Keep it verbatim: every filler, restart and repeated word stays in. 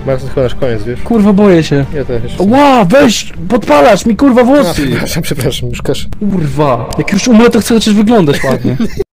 Max, to chyba nasz koniec, wiesz? Kurwa, boję się. Ja też. Ła, weź, podpalasz mi kurwa A, włosy. przepraszam, przepraszam, już każ. Kurwa, jak już umrę, to chcę chociaż wyglądać ładnie.